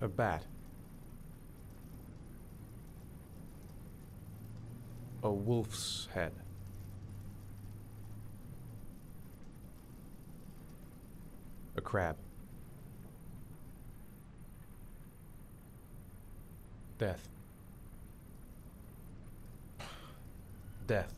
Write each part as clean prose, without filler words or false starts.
A bat. A wolf's head. A crab. Death. Death.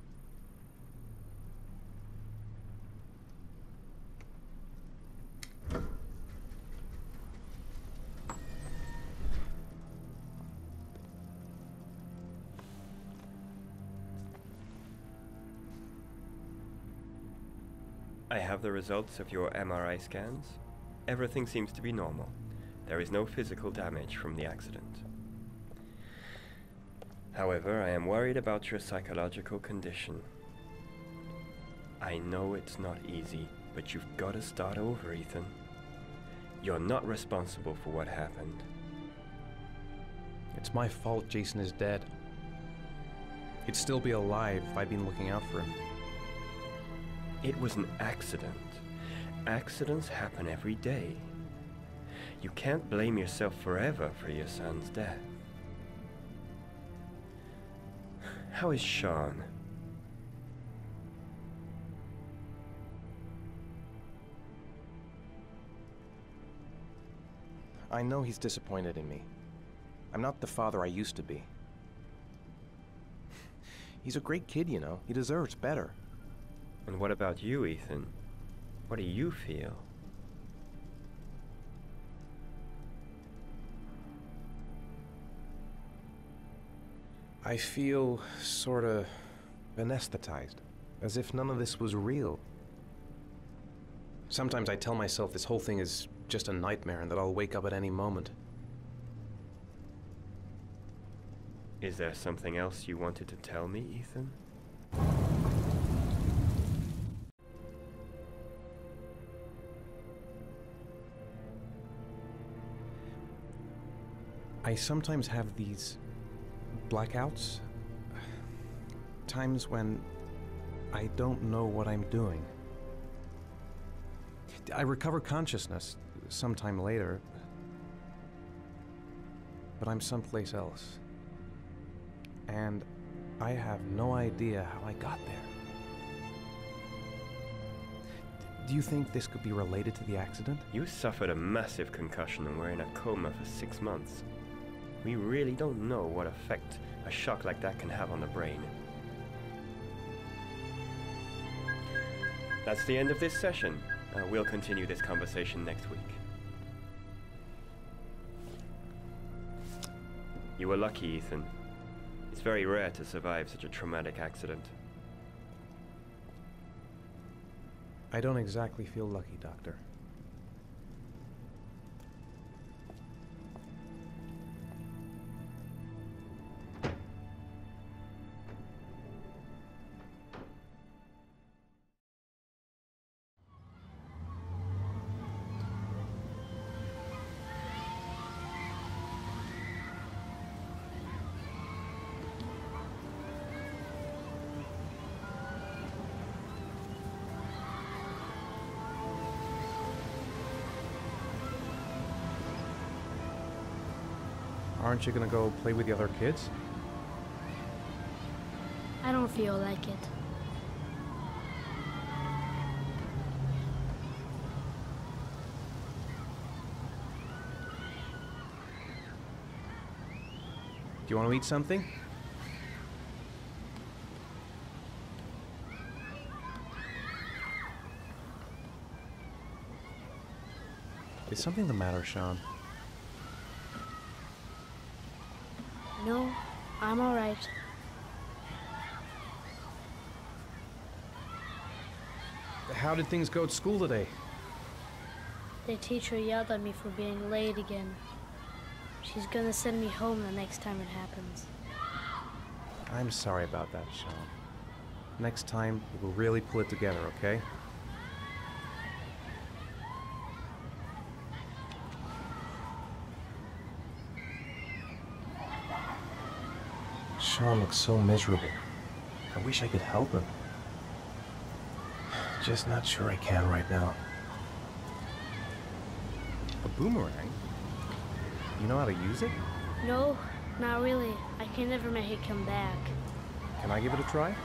I have the results of your MRI scans. Everything seems to be normal. There is no physical damage from the accident. However, I am worried about your psychological condition. I know it's not easy, but you've got to start over, Ethan. You're not responsible for what happened. It's my fault Jason is dead. He'd still be alive if I'd been looking out for him. It was an accident. Accidents happen every day. You can't blame yourself forever for your son's death. How is SHAUN? I know he's disappointed in me. I'm not the father I used to be. He's a great kid, you know. He deserves better. And what about you, Ethan? What do you feel? I feel sorta anesthetized, as if none of this was real. Sometimes I tell myself this whole thing is just a nightmare and that I'll wake up at any moment. Is there something else you wanted to tell me, Ethan? I sometimes have these blackouts. Times when I don't know what I'm doing. I recover consciousness sometime later, but I'm someplace else. And I have no idea how I got there. Do you think this could be related to the accident? You suffered a massive concussion and were in a coma for 6 months. We really don't know what effect a shock like that can have on the brain. That's the end of this session. We'll continue this conversation next week. You were lucky, Ethan. It's very rare to survive such a traumatic accident. I don't exactly feel lucky, Doctor. Aren't you gonna go play with the other kids? I don't feel like it. Do you want to eat something? Is something the matter, SHAUN? No, I'm all right. How did things go at school today? The teacher yelled at me for being late again. She's gonna send me home the next time it happens. I'm sorry about that, SHAUN. Next time, we'll really pull it together, okay? SHAUN looks so miserable. I wish I could help him. Just not sure I can right now. A boomerang? You know how to use it? No, not really. I can never make it come back. Can I give it a try?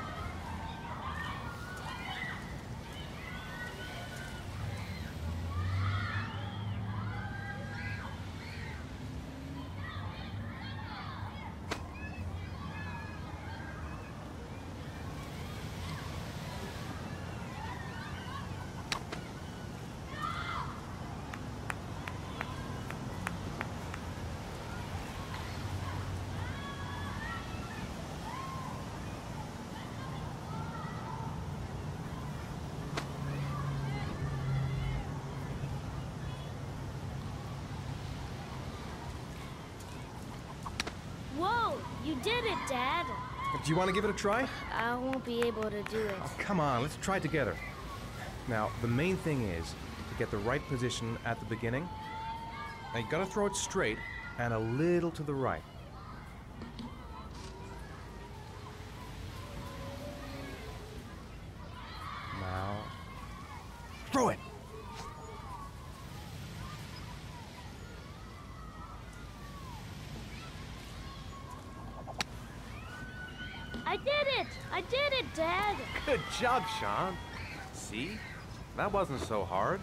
Whoa! You did it, Dad! Do you want to give it a try? I won't be able to do it. Oh, come on, let's try it together. Now, the main thing is to get the right position at the beginning. Now, you gotta throw it straight and a little to the right. Now, throw it! I did it! I did it, Dad! Good job, Sean. See? That wasn't so hard.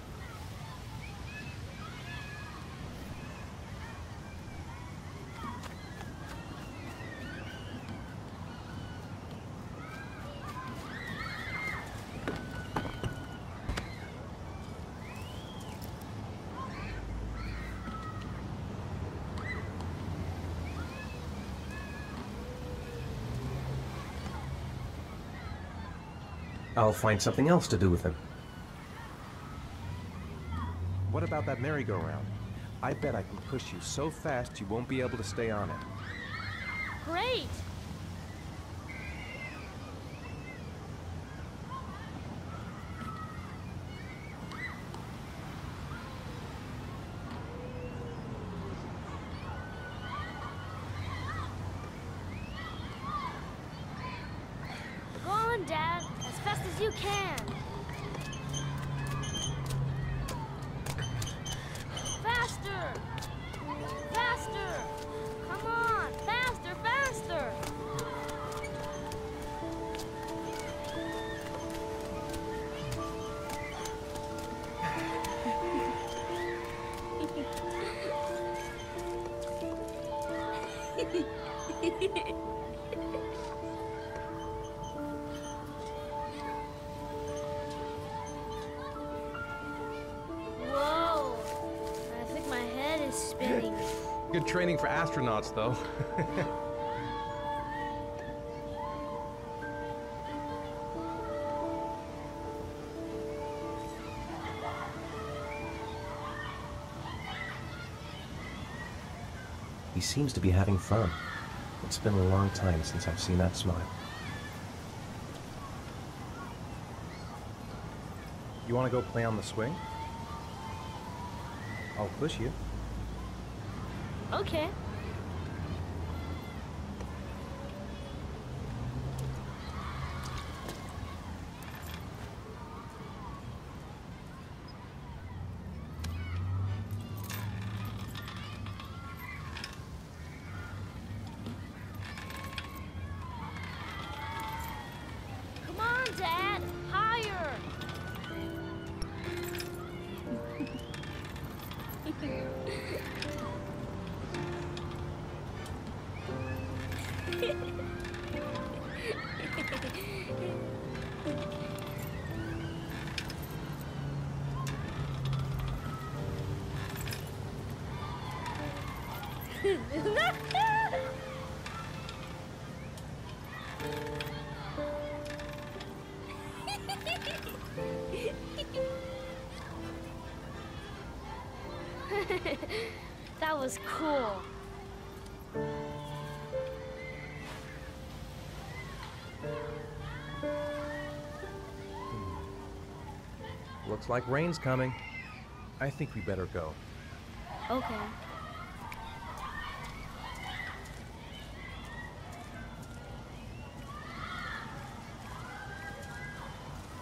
I'll find something else to do with him. What about that merry-go-round? I bet I can push you so fast you won't be able to stay on it. Great! Go on, Dad, as fast as you can. Faster! Faster! Come on! Faster, faster! Whoa! I think my head is spinning. Good training for astronauts, though. He seems to be having fun. It's been a long time since I've seen that smile. You want to go play on the swing? I'll push you. Okay. Come on, Dad! Higher! That was cool. Looks like rain's coming. I think we better go. Okay.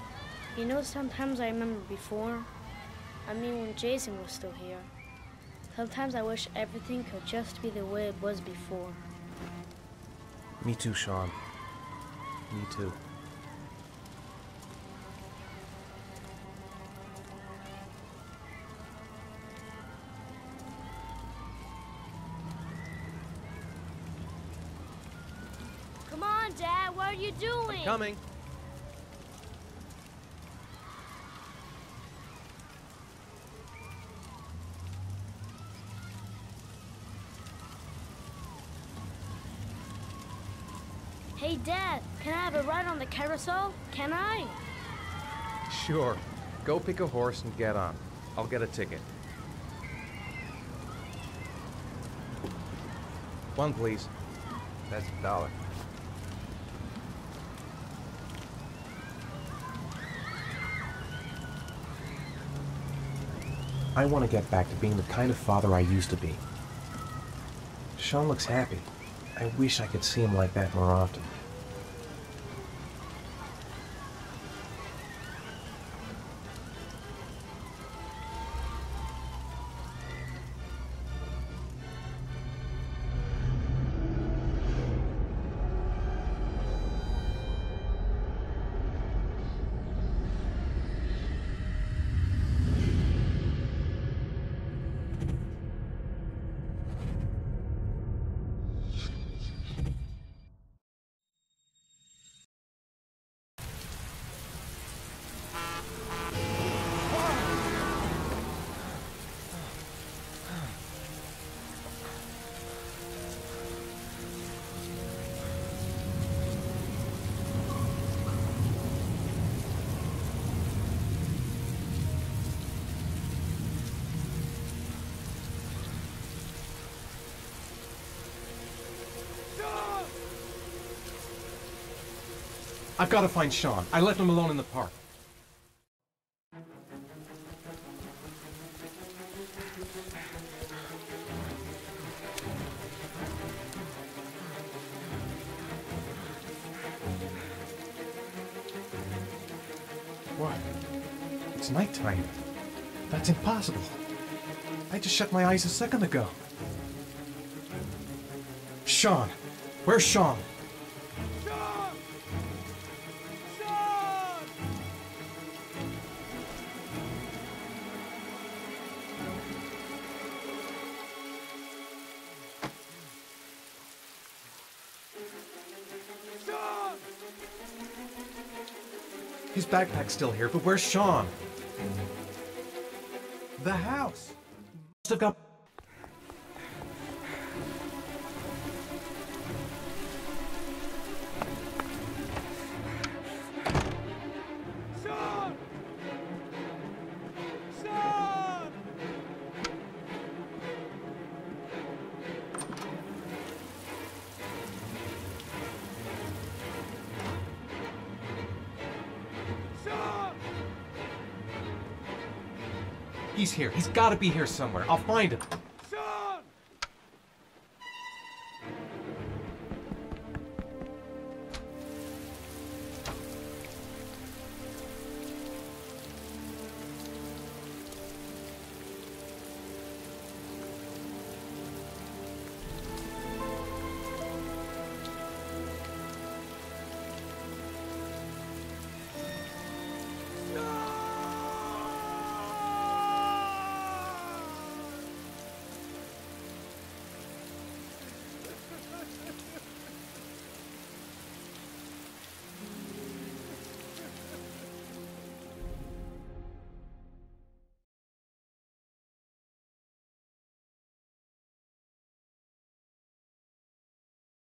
You know, sometimes I remember before. I mean, when Jason was still here. Sometimes I wish everything could just be the way it was before. Me too, Sean. Me too. Come on, Dad, what are you doing? I'm coming. Hey, Dad, can I have a ride on the carousel? Can I? Sure. Go pick a horse and get on. I'll get a ticket. One, please. That's $1. I want to get back to being the kind of father I used to be. Sean looks happy. I wish I could see him like that more often. I've got to find Sean. I left him alone in the park. What? It's nighttime. That's impossible. I just shut my eyes a second ago. Sean! Where's Sean? His backpack's still here, but where's Sean? The house! Must have got... Sean! Sean! Sean! He's here. He's got to be here somewhere. I'll find him.